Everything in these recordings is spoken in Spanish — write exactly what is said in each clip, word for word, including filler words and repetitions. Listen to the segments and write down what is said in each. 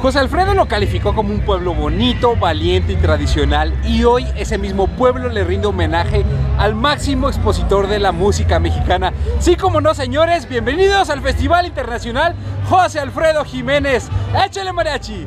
José Alfredo lo calificó como un pueblo bonito, valiente y tradicional, y hoy ese mismo pueblo le rinde homenaje al máximo expositor de la música mexicana. Sí, como no, señores, bienvenidos al Festival Internacional José Alfredo Jiménez. ¡Échale, mariachi!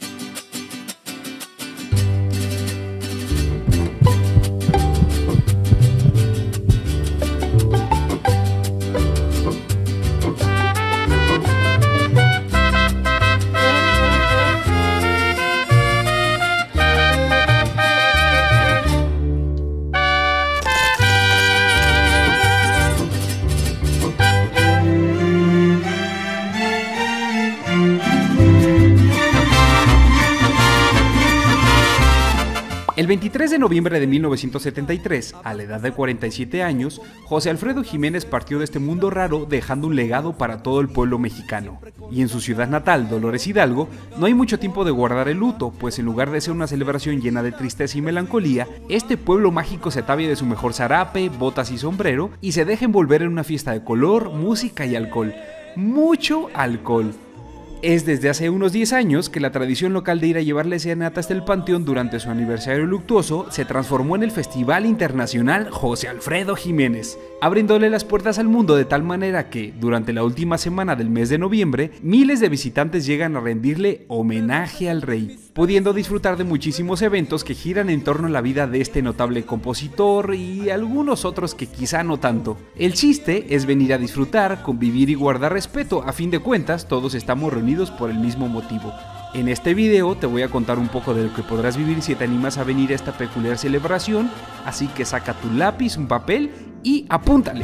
El veintitrés de noviembre de mil novecientos setenta y tres, a la edad de cuarenta y siete años, José Alfredo Jiménez partió de este mundo raro dejando un legado para todo el pueblo mexicano. Y en su ciudad natal, Dolores Hidalgo, no hay mucho tiempo de guardar el luto, pues en lugar de ser una celebración llena de tristeza y melancolía, este pueblo mágico se atavíe de su mejor zarape, botas y sombrero y se deja envolver en una fiesta de color, música y alcohol. ¡Mucho alcohol! Es desde hace unos diez años que la tradición local de ir a llevarle serenata hasta el panteón durante su aniversario luctuoso se transformó en el Festival Internacional José Alfredo Jiménez, abriéndole las puertas al mundo de tal manera que, durante la última semana del mes de noviembre, miles de visitantes llegan a rendirle homenaje al rey, pudiendo disfrutar de muchísimos eventos que giran en torno a la vida de este notable compositor y algunos otros que quizá no tanto. El chiste es venir a disfrutar, convivir y guardar respeto. A fin de cuentas, todos estamos reunidos por el mismo motivo. En este video te voy a contar un poco de lo que podrás vivir si te animas a venir a esta peculiar celebración, así que saca tu lápiz, un papel y apúntale.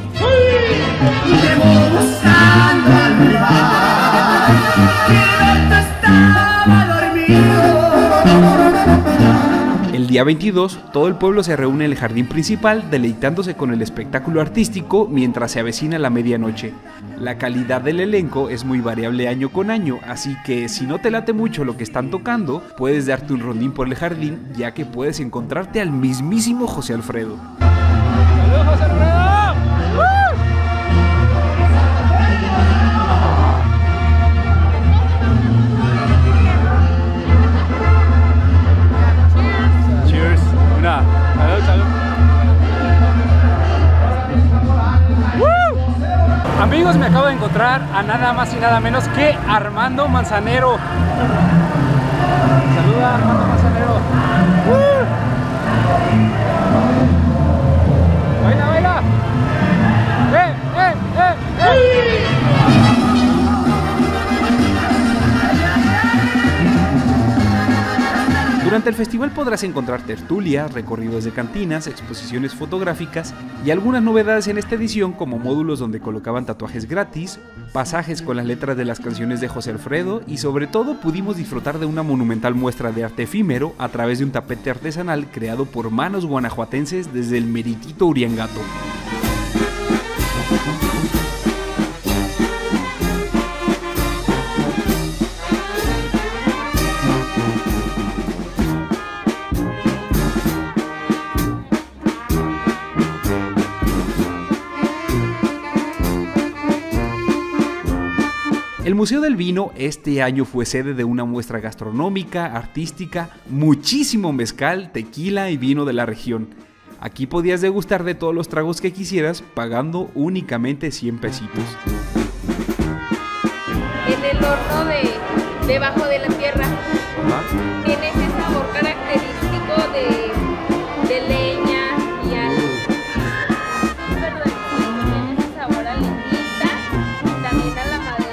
El día veintidós, todo el pueblo se reúne en el jardín principal, deleitándose con el espectáculo artístico mientras se avecina la medianoche. La calidad del elenco es muy variable año con año, así que si no te late mucho lo que están tocando, puedes darte un rondín por el jardín, ya que puedes encontrarte al mismísimo José Alfredo. ¡Saludos, José Alfredo! Amigos, me acabo de encontrar a nada más y nada menos que Armando Manzanero. Saluda, Armando Manzanero. ¡Uh! ¡Baila, baila! ¡Eh, eh, eh, eh! Durante el festival podrás encontrar tertulias, recorridos de cantinas, exposiciones fotográficas y algunas novedades en esta edición como módulos donde colocaban tatuajes gratis, pasajes con las letras de las canciones de José Alfredo y sobre todo pudimos disfrutar de una monumental muestra de arte efímero a través de un tapete artesanal creado por manos guanajuatenses desde el meritito Uriangato. El Museo del Vino este año fue sede de una muestra gastronómica, artística, muchísimo mezcal, tequila y vino de la región. Aquí podías degustar de todos los tragos que quisieras pagando únicamente cien pesitos. En el horno de debajo de la tierra, ¿ah? Tiene ese sabor característico de, de leña y al... Tiene ese sabor a leñita y también a la madera.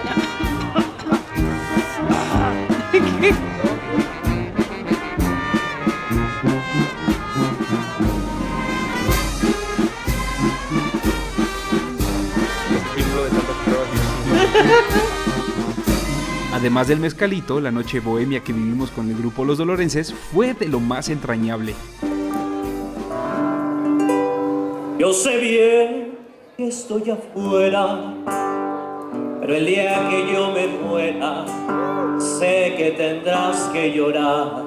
Además del mezcalito, la noche bohemia que vivimos con el grupo Los Dolorenses fue de lo más entrañable. Yo sé bien que estoy afuera, pero el día que yo me muera, sé que tendrás que llorar.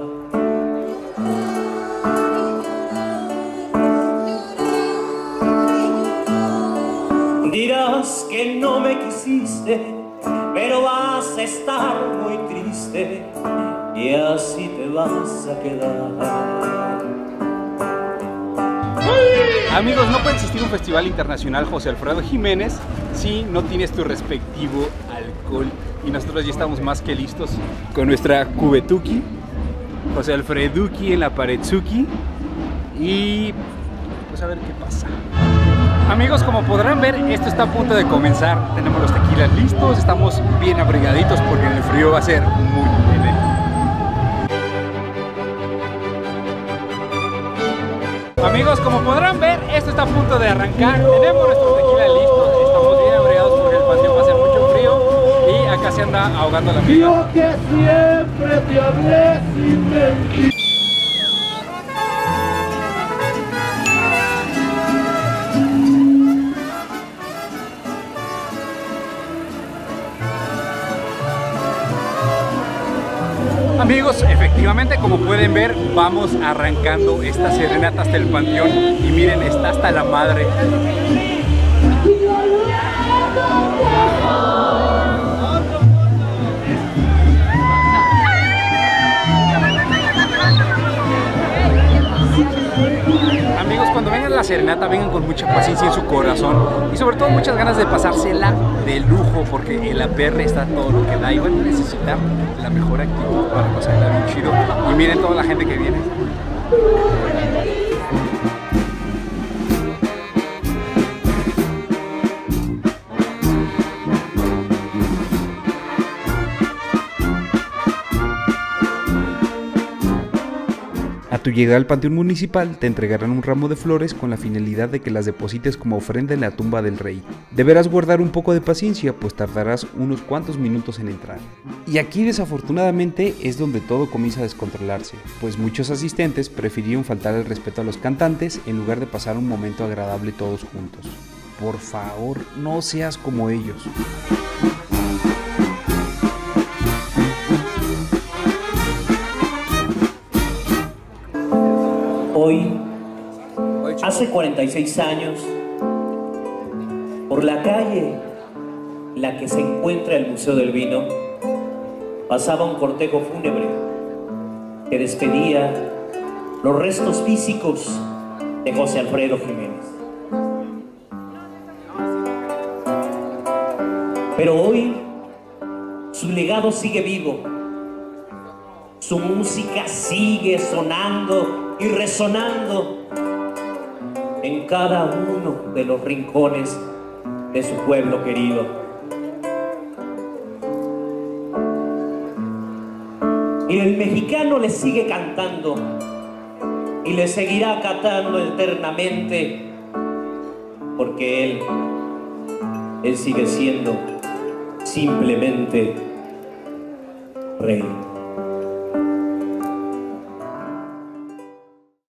Dirás que no me quisiste, pero vas a estar muy triste y así te vas a quedar. Amigos, no puede existir un festival internacional José Alfredo Jiménez si no tienes tu respectivo alcohol. Y nosotros ya estamos más que listos con nuestra cubetuki, José Alfreduki en la paredzuki. Y pues a ver qué pasa. Amigos, como podrán ver, esto está a punto de comenzar. Tenemos los tequilas listos, estamos bien abrigaditos porque el frío va a ser muy leve. Amigos, como podrán ver, esto está a punto de arrancar. Tenemos nuestro tequila listo, estamos bien abrigados porque el panteón va a hacer mucho frío y acá se anda ahogando la amiga. Yo que siempre te hablé sin mentir. Amigos, efectivamente, como pueden ver, vamos arrancando esta serenata hasta el panteón y miren, está hasta la madre. Amigos, cuando vengan a la serenata, vengan con mucha paciencia en su corazón y sobre todo muchas ganas de pasársela de lujo, porque en la P R está todo lo que da y van a necesitar la mejor actitud para pasarla bien chido. Y miren toda la gente que viene. A tu llegada al panteón municipal te entregarán un ramo de flores con la finalidad de que las deposites como ofrenda en la tumba del rey. Deberás guardar un poco de paciencia, pues tardarás unos cuantos minutos en entrar. Y aquí desafortunadamente es donde todo comienza a descontrolarse, pues muchos asistentes prefirieron faltar el respeto a los cantantes en lugar de pasar un momento agradable todos juntos. Por favor, no seas como ellos. Hoy, hace cuarenta y seis años, por la calle en la que se encuentra el Museo del Vino, pasaba un cortejo fúnebre que despedía los restos físicos de José Alfredo Jiménez. Pero hoy, su legado sigue vivo, su música sigue sonando y resonando en cada uno de los rincones de su pueblo querido. Y el mexicano le sigue cantando y le seguirá cantando eternamente, porque él, él sigue siendo simplemente rey.